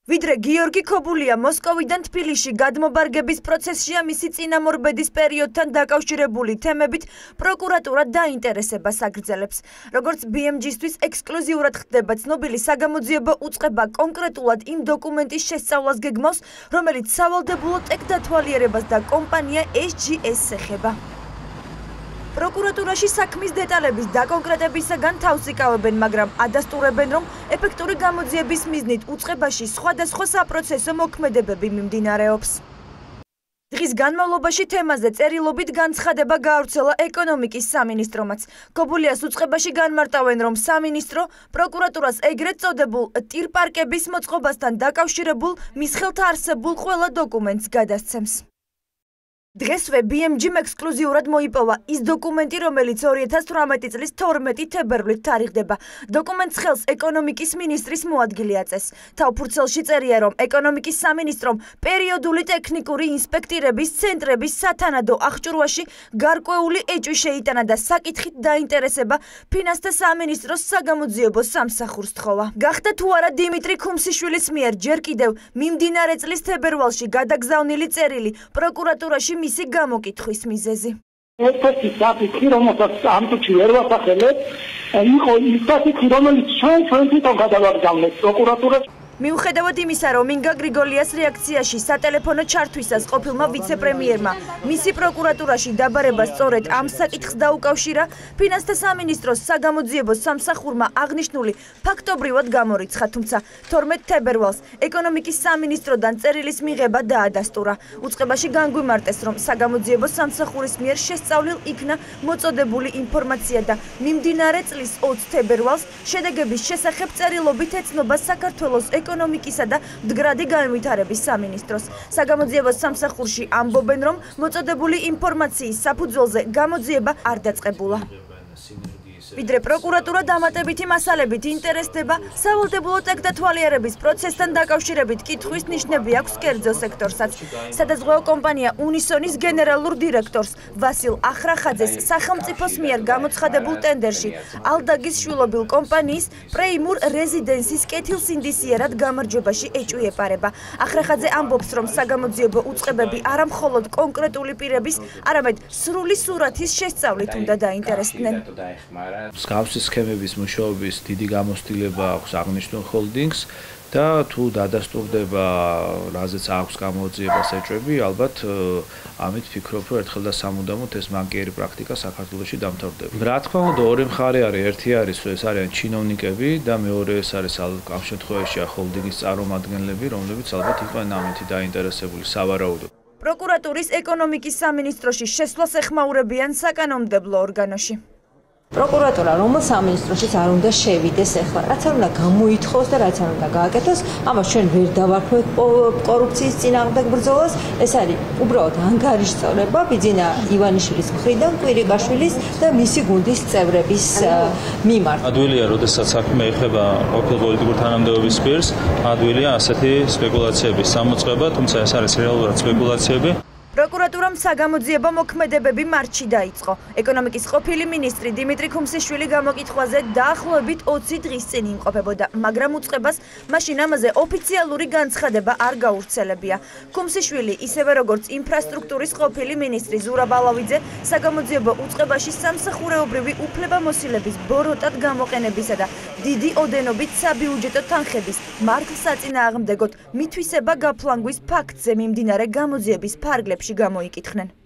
ვიდრე გიორგი ქობულია მოსკოვიდან თბილისში გადმობარგების პროცესშია მისი წინამორბედის პერიოდთან დაკავშირებული თემებით პროკურატურა დაინტერესებას აგრძელებს. Როგორც BMG-ისთვის ექსკლუზიურად ხდება ცნობილი საგამოძიებო უწყება კონკრეტულად იმ დოკუმენტის შესწავლას გეგმავს, რომელიც სავალდებულო ტექ დათვალიერებას და კომპანია SGS ეხება. პროკურატურაში საქმის დეტალების დაკონკრეტებისაგან თავს იკავებენ, მაგრამ ადასტურებენ, რომ ეფექტური გამოძიების მიზნით უწყებაში სხვადასხვა საპროცესო მოქმედებები მიმდინარეობს. დღის განმავლობაში თემაზე წერილობით განცხადება გაავრცელა ეკონომიკის სამინისტრომაც. ქობულიას უწყებაში განმარტავენ, რომ სამინისტრო პროკურატურას ეგრეთ წოდებულ ტირ-პარკების მოწყობასთან დაკავშირებულ მის ხელთ არსებულ ყველა დოკუმენტს გადასცემს. დღესვე BMG-მ ექსკლუზიურად მოიპოვა ის დოკუმენტი, რომელიც 2018 წლის 12 თებერვლით თარიღდება. დოკუმენტს ხელს ეკონომიკის მინისტრის მოადგილე აწეს. თავფურცელში წერია, რომ ეკონომიკის სამინისტრომ პერიოდული ტექნიკური ინსპექტირების ცენტრების სათანადო აღჭურვაში გარკვეული ეჭვი შეიტანა და საკითხით დაინტერესება ფინანსთა სამინისტროს საგამოძიებო სამსახურს თხოვა. გახდა თუ არა დიმიტრი ქუმსიშვილის მიერ ჯერ კიდევ მიმდინარე წლის თებერვალში გადაგზავნილი წერილი პროკურატურაში მისი გამოკითხვის მიზეზი. ერთ-ერთი საკითხი, რომელსაც ამ წუთში ვერ ვასახელებ, იყო ის საკითხი, რომელიც ჩვენ თვითონ გადავაგზავნეთ პროკურატურას. მიუხედავად იმისა, რომ ინგა გრიგოლიას რეაქციაში სატელეფონო ჩართვისას ყოფილმა ვიცე-პრემიერმა მისი პროკურატურაში დაბარება სწორედ ამ საკითხს დაუკავშირა, ფინანსთა სამინისტროს საგამოძიებო სამსახურმა აღნიშნული ფაქტობრივად გამორიცხა, თუმცა 12 თებერვალს ეკონომიკის სამინისტროდან წერილის მიღება დაადასტურა. უწყებაში განგვიმარტეს, რომ საგამოძიებო სამსახურის მიერ შესწავლილ იქნა მოწოდებული ინფორმაცია და მიმდინარე წლის 20 თებერვალს შედეგების შესახებ წერილობით ეცნობა საქართველოს ეკონომიკისა და მდგრადი განვითარების სამინისტროს. საგამოძიებო სამსახურში ამბობენ, რომ მოწოდებული ინფორმაციის საფუძველზე გამოძიება არ დაწყებულა. ვიდრე პროკურატურა დამატებითი მასალებით ინტერესდება, სავალდებულო ტექ დათვალიერების პროცესთან დაკავშირებით კითხვის ნიშნები აქვს კერძო სექტორსაც. სადაზღვეო კომპანია უნისონის გენერალურ დირექტორს ვასილ ახრახაძეს სახელმწიფოს მიერ გამოცხადებულ ტენდერში ალდაგის შვილობილ კომპანიის პრეიმურ რეზიდენსის კეთილსინდისიერად გამარჯვებაში ეჭვი ეპარება. ახრახაძე ამბობს, რომ საგამოძიებო უწყებები არა მხოლოდ კონკრეტული პირების, არამედ სრული სურათის შესწავლით უნდა დაინტერესდნენ. მსგავსი სქემების მუშაობის დიდი გამოცდილება აქვს აღნიშნულ ჰოლდინგს და თუ დადასტურდება, რაზეც აქვს გამოძიებას ეჭვები, ალბათ ამით ვფიქრობ, რომ ერთხელ და სამუდამოდ ეს მანკიერი პრაქტიკა საქართველოში დამთავრდება. რა თქმა უნდა, ორი მხარე არის, ერთი არის, ეს არიან ჩინოვნიკები და მეორე ეს არის ამ შემთხვევაში ჰოლდინგის წარმომადგენლები, რომლებიც ალბათ იყვნენ ამით დაინტერესებული სავარაუდოდ. პროკურატურის ეკონომიკის სამინისტროში შესვლას ეხმაურებიან საკანონმდებლო ორგანოში. პროკურატურა რომელ სამინისტროშიც არ უნდა შევიდეს ახლა, რაც არ უნდა გამოითხოვოს და რაც არ უნდა გააკეთოს, ამას ჩვენ ვერ დავარქმევთ კორუფციის წინააღმდეგ ბრძოლას, ეს არის უბრალოდ ანგარიშწორება ბიძინა ივანიშვილის მხრიდან, კვირიკაშვილის და მისი გუნდის წევრების მიმართ. ადვილია, როდესაც საქმე ეხება ყოფილ პოლიტიკურ თანამდებობის პირს, ადვილია ასეთი სპეკულაციების გამოწყება, თუმცა ეს არის რეალურად სპეკულაციები. პროკურატურამ საგამოძიებო მოქმედებები მარტში დაიწყო. ეკონომიკის ყოფილი მინისტრი დიმიტრი ქუმსიშვილი გამოკითხვაზე დაახლოებით 20 დღის წინ იმყოფებოდა, მაგრამ უწყებას მაშინ ამაზე ოფიციალური განცხადება არ გაურცელებია. ქუმსიშვილი, ისევე როგორც ინფრასტრუქტურის ყოფილი მინისტრი ზურაბ ალავიძე, საგამოძიებო უწყებაში სამსახურეობრივი უფლებამოსილების ბოროტად გამოყენებისა და დიდი ოდენობით საბიუჯეტო თანხების მართლსაწინააღმდეგოდ მითვისება გაფლანგვის ფაქტზე მიმდინარე გამოძიების ფარგლებში გამოიკითხნენ.